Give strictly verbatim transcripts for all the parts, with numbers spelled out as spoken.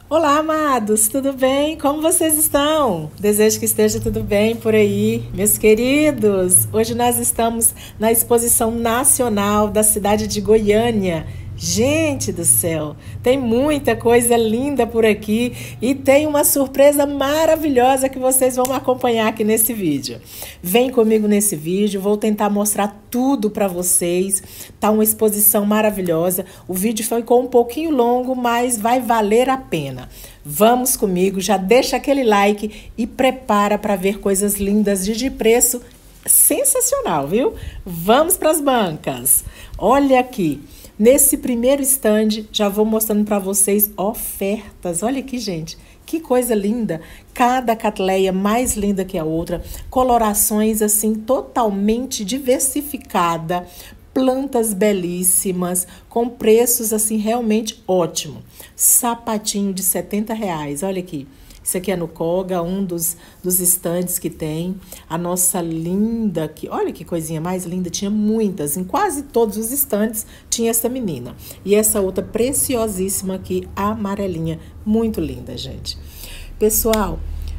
Olá, amados, tudo bem? Como vocês estão? Desejo que esteja tudo bem por aí, meus queridos. Hoje nós estamos na exposição nacional da cidade de Goiânia. Gente do céu, tem muita coisa linda por aqui e tem uma surpresa maravilhosa que vocês vão acompanhar aqui nesse vídeo. Vem comigo nesse vídeo, vou tentar mostrar tudo para vocês. Tá uma exposição maravilhosa. O vídeo ficou um pouquinho longo, mas vai valer a pena. Vamos comigo, já deixa aquele like e prepara para ver coisas lindas de preço sensacional, viu? Vamos para as bancas. Olha aqui. Nesse primeiro stand, já vou mostrando para vocês ofertas. Olha aqui, gente, que coisa linda. Cada catleia mais linda que a outra. Colorações, assim, totalmente diversificada. Plantas belíssimas, com preços, assim, realmente ótimo. Sapatinho de setenta reais, olha aqui. Isso aqui é no Koga, um dos, dos estandes que tem. A nossa linda aqui, olha que coisinha mais linda, tinha muitas. Em quase todos os estandes tinha essa menina. E essa outra preciosíssima aqui, amarelinha. Muito linda, gente. Pessoal,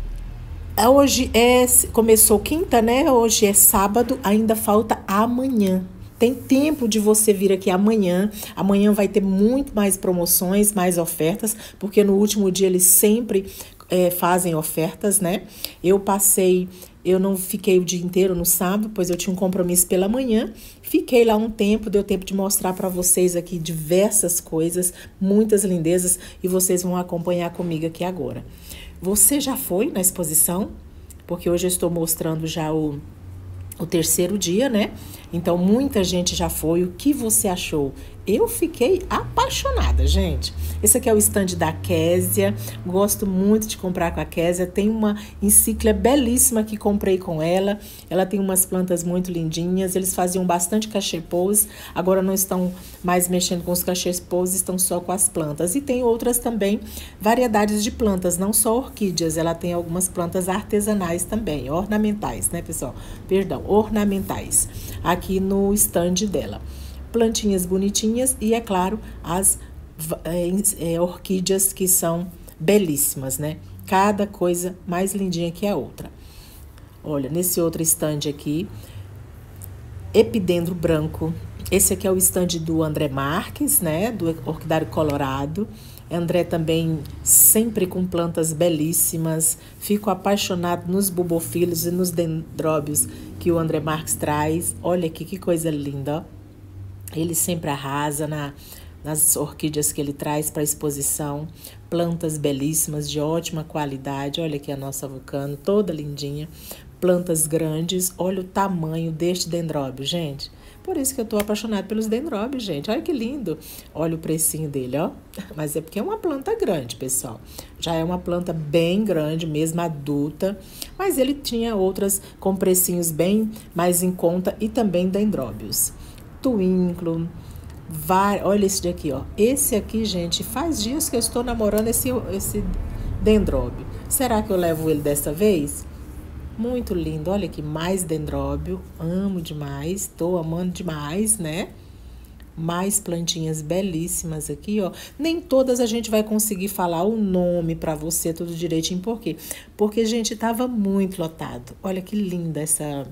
hoje é, começou quinta, né? Hoje é sábado, ainda falta amanhã. Tem tempo de você vir aqui amanhã. Amanhã vai ter muito mais promoções, mais ofertas, porque no último dia eles sempre é, fazem ofertas, né? Eu passei, eu não fiquei o dia inteiro no sábado, pois eu tinha um compromisso pela manhã. Fiquei lá um tempo, deu tempo de mostrar para vocês aqui diversas coisas, muitas lindezas, e vocês vão acompanhar comigo aqui agora. Você já foi na exposição? Porque hoje eu estou mostrando já o... o terceiro dia, né? Então, muita gente já foi. O que você achou? Eu fiquei apaixonada, gente. Esse aqui é o stand da Késia. Gosto muito de comprar com a Késia. Tem uma encíclia belíssima que comprei com ela. Ela tem umas plantas muito lindinhas. Eles faziam bastante cachê pose. Agora não estão mais mexendo com os cachês pose, estão só com as plantas. E tem outras também, variedades de plantas, não só orquídeas. Ela tem algumas plantas artesanais também, ornamentais, né, pessoal? Perdão, ornamentais. Aqui no stand dela. Plantinhas bonitinhas e, é claro, as é, é, orquídeas que são belíssimas, né? Cada coisa mais lindinha que a outra. Olha, nesse outro stand aqui, epidendro branco. Esse aqui é o stand do André Marques, né? Do Orquidário Colorado. André também sempre com plantas belíssimas. Fico apaixonado nos bubofilos e nos dendróbios que o André Marques traz. Olha aqui que coisa linda, ó. Ele sempre arrasa na, nas orquídeas que ele traz para exposição. Plantas belíssimas, de ótima qualidade. Olha aqui a nossa vulcano, toda lindinha. Plantas grandes. Olha o tamanho deste dendróbio, gente. Por isso que eu tô apaixonada pelos dendróbios, gente. Olha que lindo. Olha o precinho dele, ó. Mas é porque é uma planta grande, pessoal. Já é uma planta bem grande, mesmo adulta. Mas ele tinha outras com precinhos bem mais em conta e também dendróbios. Twinklo. Vai, olha esse daqui, ó. Esse aqui, gente, faz dias que eu estou namorando esse, esse dendróbio. Será que eu levo ele dessa vez? Muito lindo, olha aqui, mais dendróbio, amo demais, tô amando demais, né? Mais plantinhas belíssimas aqui, ó. Nem todas a gente vai conseguir falar o nome pra você tudo direitinho, por quê? Porque, gente, tava muito lotado. Olha que linda essa,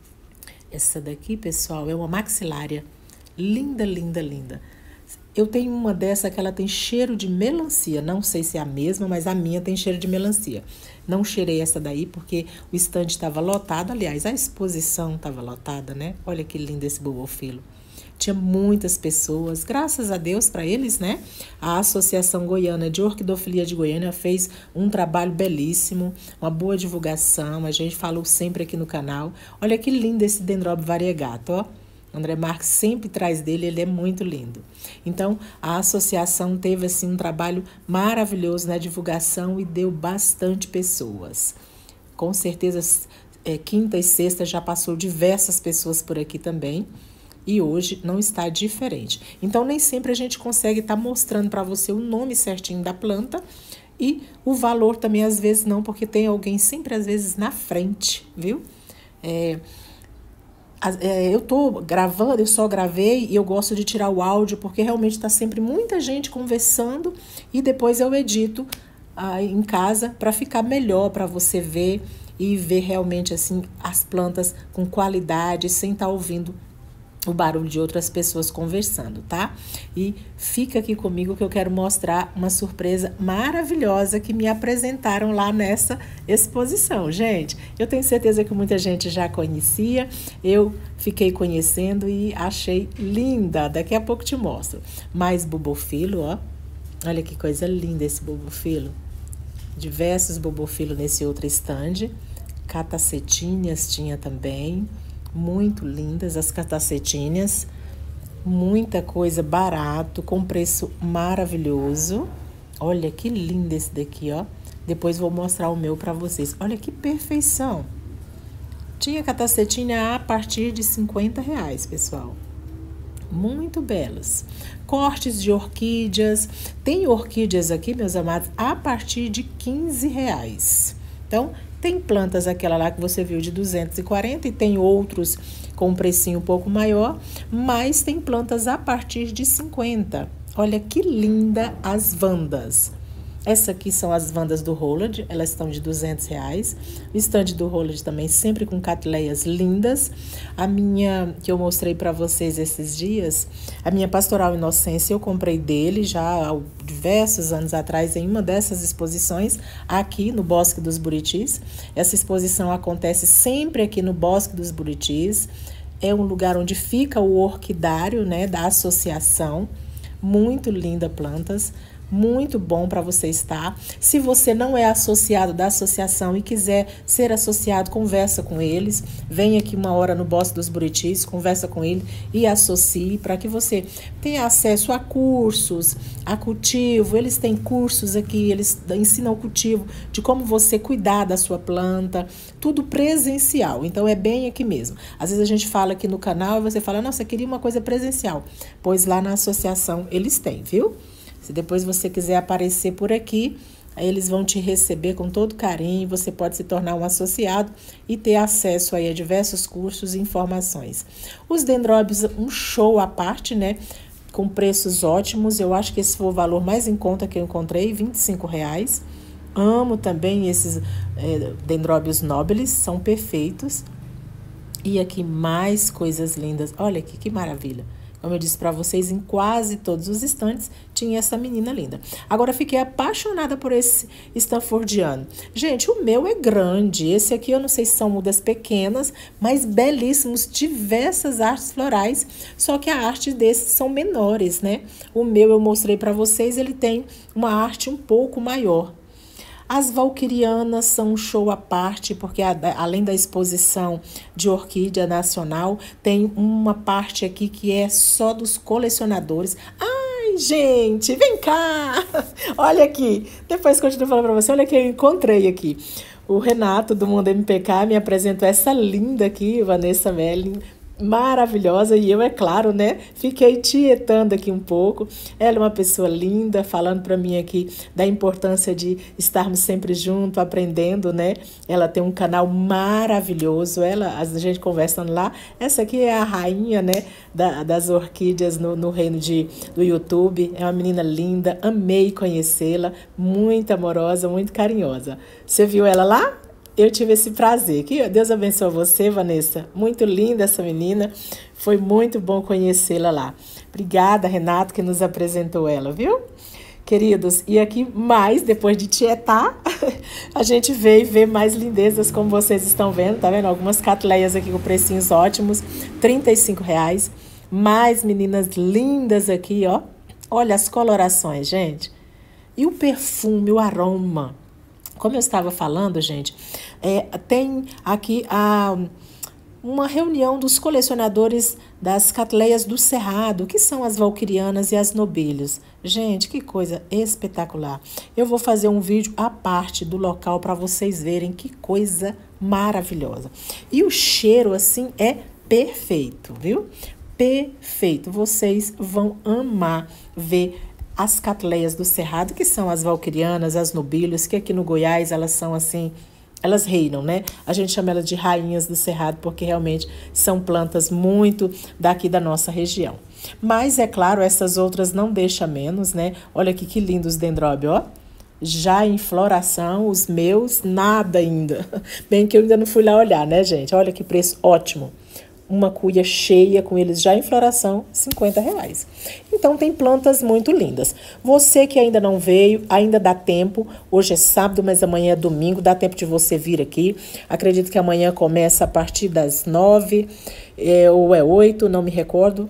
essa daqui, pessoal, é uma maxilária. Linda, linda, linda. Eu tenho uma dessa que ela tem cheiro de melancia. Não sei se é a mesma, mas a minha tem cheiro de melancia. Não cheirei essa daí porque o estande estava lotado. Aliás, a exposição estava lotada, né? Olha que lindo esse bubofilo. Tinha muitas pessoas, graças a Deus para eles, né? A Associação Goiana de Orquidofilia de Goiânia fez um trabalho belíssimo, uma boa divulgação. A gente falou sempre aqui no canal. Olha que lindo esse dendróbio variegato, ó. André Marques sempre traz dele, ele é muito lindo. Então, a associação teve assim um trabalho maravilhoso na divulgação e deu bastante pessoas. Com certeza, é, quinta e sexta já passou diversas pessoas por aqui também. E hoje não está diferente. Então, nem sempre a gente consegue estar mostrando para você o nome certinho da planta e o valor também, às vezes, não, porque tem alguém sempre, às vezes, na frente, viu? É... As- é, eu tô gravando, eu só gravei e eu gosto de tirar o áudio porque realmente está sempre muita gente conversando e depois eu edito ah, em casa para ficar melhor para você ver e ver realmente assim as plantas com qualidade sem estar ouvindo o barulho de outras pessoas conversando, tá? E fica aqui comigo que eu quero mostrar uma surpresa maravilhosa que me apresentaram lá nessa exposição. Gente, eu tenho certeza que muita gente já conhecia, eu fiquei conhecendo e achei linda. Daqui a pouco te mostro. Mais bubofilo, ó. Olha que coisa linda esse bubofilo. Diversos bubofilo nesse outro stand. Catacetinhas tinha também. Muito lindas as catacetinhas, muita coisa barato, com preço maravilhoso. Olha que lindo esse daqui, ó. Depois vou mostrar o meu para vocês. Olha que perfeição. Tinha catacetinha a partir de cinquenta reais, pessoal. Muito belas. Cortes de orquídeas. Tem orquídeas aqui, meus amados, a partir de quinze reais. Então, tem plantas, aquela lá que você viu de duzentos e quarenta e tem outros com um precinho um pouco maior, mas tem plantas a partir de cinquenta. Olha que linda as vandas. Essa aqui são as vandas do Roland, elas estão de duzentos reais. O stand do Roland também sempre com catleias lindas. A minha, que eu mostrei para vocês esses dias, a minha Pastoral Inocência, eu comprei dele já há diversos anos atrás em uma dessas exposições aqui no Bosque dos Buritis. Essa exposição acontece sempre aqui no Bosque dos Buritis. É um lugar onde fica o orquidário, né, da associação. Muito linda plantas. Muito bom para você estar. Se você não é associado da associação e quiser ser associado, conversa com eles. Vem aqui uma hora no Bosque dos Buritis, conversa com ele e associe para que você tenha acesso a cursos, a cultivo. Eles têm cursos aqui, eles ensinam o cultivo de como você cuidar da sua planta, tudo presencial. Então é bem aqui mesmo. Às vezes a gente fala aqui no canal e você fala, nossa, eu queria uma coisa presencial. Pois lá na associação eles têm, viu? Se depois você quiser aparecer por aqui, aí eles vão te receber com todo carinho, você pode se tornar um associado e ter acesso aí a diversos cursos e informações. Os dendróbios, um show à parte, né? Com preços ótimos, eu acho que esse foi o valor mais em conta que eu encontrei, vinte e cinco reais. Amo também esses é, dendróbios nobles, são perfeitos. E aqui mais coisas lindas, olha aqui que maravilha. Como eu disse para vocês, em quase todos os estantes tinha essa menina linda. Agora, fiquei apaixonada por esse Stanfordiano. Gente, o meu é grande. Esse aqui eu não sei se são mudas pequenas, mas belíssimos, diversas artes florais. Só que a arte desses são menores, né? O meu eu mostrei para vocês, ele tem uma arte um pouco maior. As valquirianas são um show à parte, porque a, além da exposição de orquídea nacional, tem uma parte aqui que é só dos colecionadores. Ai, gente, vem cá! Olha aqui, depois continuo falando para você, olha que eu encontrei aqui. O Renato, do Mundo M P K, me apresentou essa linda aqui, Vanessa Melling, maravilhosa, e eu, é claro, né, fiquei tietando aqui um pouco. Ela é uma pessoa linda, falando para mim aqui da importância de estarmos sempre juntos, aprendendo, né. Ela tem um canal maravilhoso, ela, a gente conversando lá, essa aqui é a rainha, né, da, das orquídeas no, no reino de, do YouTube. É uma menina linda, amei conhecê-la, muito amorosa, muito carinhosa. Você viu ela lá? Eu tive esse prazer. Que Deus abençoe você, Vanessa. Muito linda essa menina. Foi muito bom conhecê-la lá. Obrigada, Renato, que nos apresentou ela, viu? Queridos, e aqui mais, depois de tietar, a gente veio ver mais lindezas, como vocês estão vendo, tá vendo? Algumas catleias aqui com precinhos ótimos, trinta e cinco reais. Mais meninas lindas aqui, ó. Olha as colorações, gente. E o perfume, o aroma. Como eu estava falando, gente, é, tem aqui a, uma reunião dos colecionadores das catleias do Cerrado, que são as valquirianas e as nobilhos. Gente, que coisa espetacular. Eu vou fazer um vídeo à parte do local para vocês verem que coisa maravilhosa. E o cheiro, assim, é perfeito, viu? Perfeito. Vocês vão amar ver as catleias do Cerrado, que são as valquirianas, as nobilhos, que aqui no Goiás elas são assim elas reinam, né? A gente chama elas de rainhas do cerrado porque realmente são plantas muito daqui da nossa região. Mas, é claro, essas outras não deixam menos, né? Olha aqui que lindos dendróbios, ó. Já em floração, os meus, nada ainda. Bem que eu ainda não fui lá olhar, né, gente? Olha que preço ótimo. Uma cuia cheia com eles já em floração, cinquenta reais. Então, tem plantas muito lindas. Você que ainda não veio, ainda dá tempo. Hoje é sábado, mas amanhã é domingo. Dá tempo de você vir aqui. Acredito que amanhã começa a partir das nove é, ou é oito, não me recordo.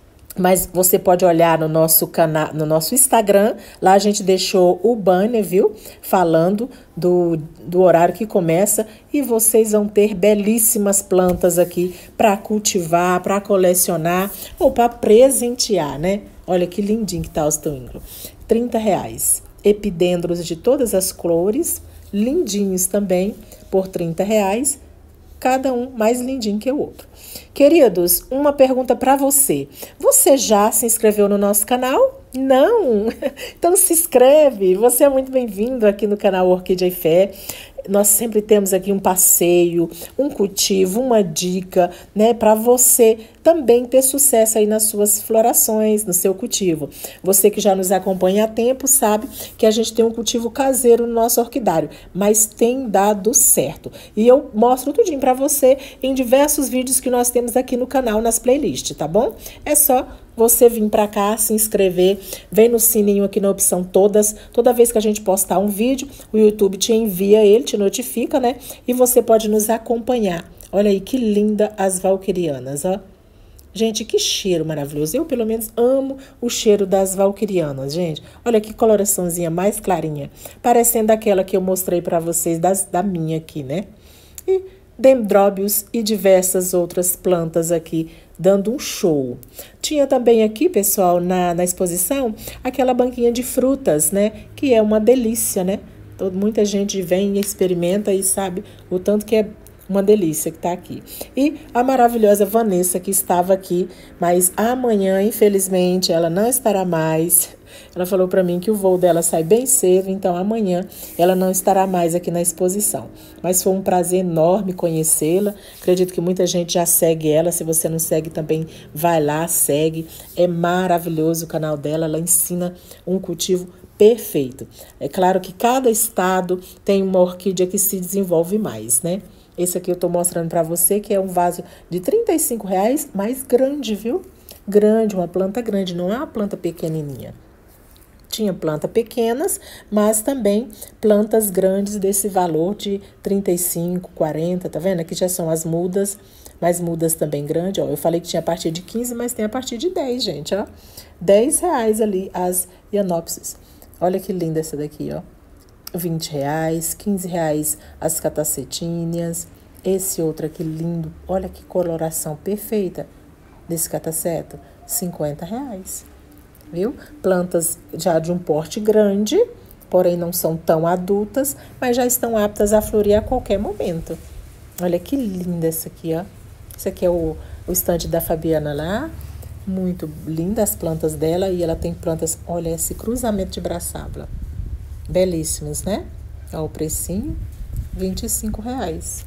Mas você pode olhar no nosso canal, no nosso Instagram, lá a gente deixou o banner, viu? Falando do, do horário que começa e vocês vão ter belíssimas plantas aqui para cultivar, para colecionar ou para presentear, né? Olha que lindinho que tá os twinkle. trinta reais. Epidendros de todas as cores, lindinhos também, por trinta reais. Cada um mais lindinho que o outro. Queridos, uma pergunta para você. Você já se inscreveu no nosso canal? Não? Então se inscreve. Você é muito bem-vindo aqui no canal Orquídea e Fé. Nós sempre temos aqui um passeio, um cultivo, uma dica, né, para você também ter sucesso aí nas suas florações, no seu cultivo. Você que já nos acompanha há tempo sabe que a gente tem um cultivo caseiro no nosso orquidário, mas tem dado certo. E eu mostro tudinho para você em diversos vídeos que nós temos aqui no canal, nas playlists, tá bom? É só você vir para cá, se inscrever, vem no sininho aqui na opção todas. Toda vez que a gente postar um vídeo, o YouTube te envia ele, te notifica, né? E você pode nos acompanhar. Olha aí que linda as valquirianas, ó. Gente, que cheiro maravilhoso. Eu, pelo menos, amo o cheiro das valquirianas, gente. Olha que coloraçãozinha mais clarinha. Parecendo aquela que eu mostrei para vocês das, da minha aqui, né? E dendróbios e diversas outras plantas aqui, dando um show. Tinha também aqui, pessoal, na, na exposição, aquela banquinha de frutas, né? Que é uma delícia, né? Todo, muita gente vem e experimenta e sabe o tanto que é uma delícia que tá aqui. E a maravilhosa Vanessa, que estava aqui, mas amanhã, infelizmente, ela não estará mais. Ela falou para mim que o voo dela sai bem cedo, então amanhã ela não estará mais aqui na exposição. Mas foi um prazer enorme conhecê-la. Acredito que muita gente já segue ela. Se você não segue também, vai lá, segue. É maravilhoso o canal dela. Ela ensina um cultivo perfeito. É claro que cada estado tem uma orquídea que se desenvolve mais, né? Esse aqui eu tô mostrando para você, que é um vaso de trinta e cinco reais, mas grande, viu? Grande, uma planta grande, não é uma planta pequenininha. Tinha plantas pequenas, mas também plantas grandes desse valor de trinta e cinco, quarenta, tá vendo? Aqui já são as mudas, mas mudas também grandes, ó. Eu falei que tinha a partir de quinze, mas tem a partir de dez, gente, ó. dez reais ali as Ianopsis. Olha que linda essa daqui, ó. vinte reais, quinze reais as catacetíneas. Esse outro aqui lindo, olha que coloração perfeita desse cataceto, cinquenta reais. Viu? Plantas já de um porte grande, porém não são tão adultas, mas já estão aptas a florir a qualquer momento. Olha que linda essa aqui, ó. Esse aqui é o, o estande da Fabiana lá. Muito linda as plantas dela. E ela tem plantas, olha esse cruzamento de braçábula. Belíssimos, né? Ó o precinho, vinte e cinco reais.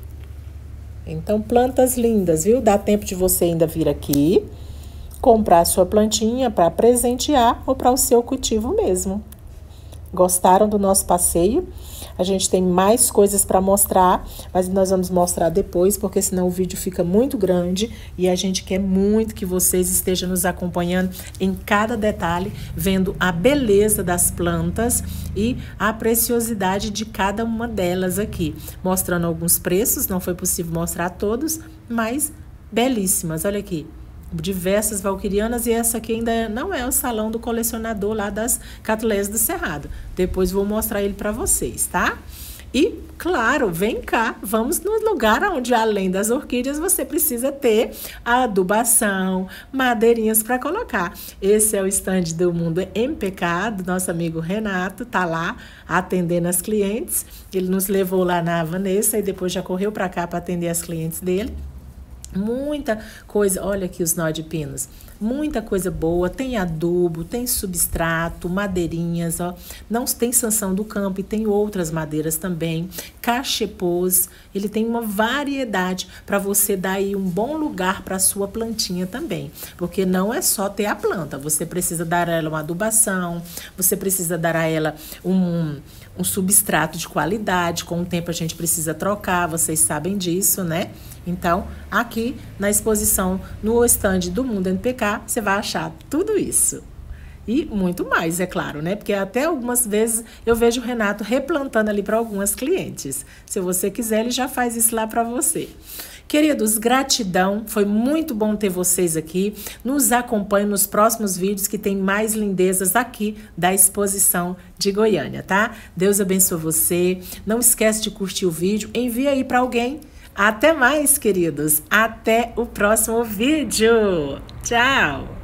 Então, plantas lindas, viu? Dá tempo de você ainda vir aqui, comprar a sua plantinha para presentear ou para o seu cultivo mesmo. Gostaram do nosso passeio? A gente tem mais coisas para mostrar, mas nós vamos mostrar depois, porque senão o vídeo fica muito grande e a gente quer muito que vocês estejam nos acompanhando em cada detalhe, vendo a beleza das plantas e a preciosidade de cada uma delas aqui. Mostrando alguns preços, não foi possível mostrar todos, mas belíssimas. Olha aqui. Diversas valquirianas, e essa aqui ainda não é o salão do colecionador lá das Catuleias do Cerrado. Depois vou mostrar ele para vocês, tá? E, claro, vem cá, vamos no lugar onde, além das orquídeas, você precisa ter a adubação, madeirinhas para colocar. Esse é o stand do Mundo M P K, do nosso amigo Renato, tá lá atendendo as clientes. Ele nos levou lá na Vanessa e depois já correu para cá para atender as clientes dele. Muita coisa, olha aqui os nó de pinos, muita coisa boa, tem adubo, tem substrato, madeirinhas, ó. Não tem sanção do campo e tem outras madeiras também. Cachepôs, ele tem uma variedade para você dar aí um bom lugar para a sua plantinha também, porque não é só ter a planta, você precisa dar a ela uma adubação, você precisa dar a ela um, um substrato de qualidade, com o tempo a gente precisa trocar, vocês sabem disso, né? Então, aqui na exposição, no estande do Mundo N P K, você vai achar tudo isso. E muito mais, é claro, né? Porque até algumas vezes eu vejo o Renato replantando ali para algumas clientes. Se você quiser, ele já faz isso lá para você. Queridos, gratidão, foi muito bom ter vocês aqui. Nos acompanhem nos próximos vídeos que tem mais lindezas aqui da exposição de Goiânia, tá? Deus abençoe você. Não esquece de curtir o vídeo, envia aí para alguém. Até mais, queridos. Até o próximo vídeo. Tchau!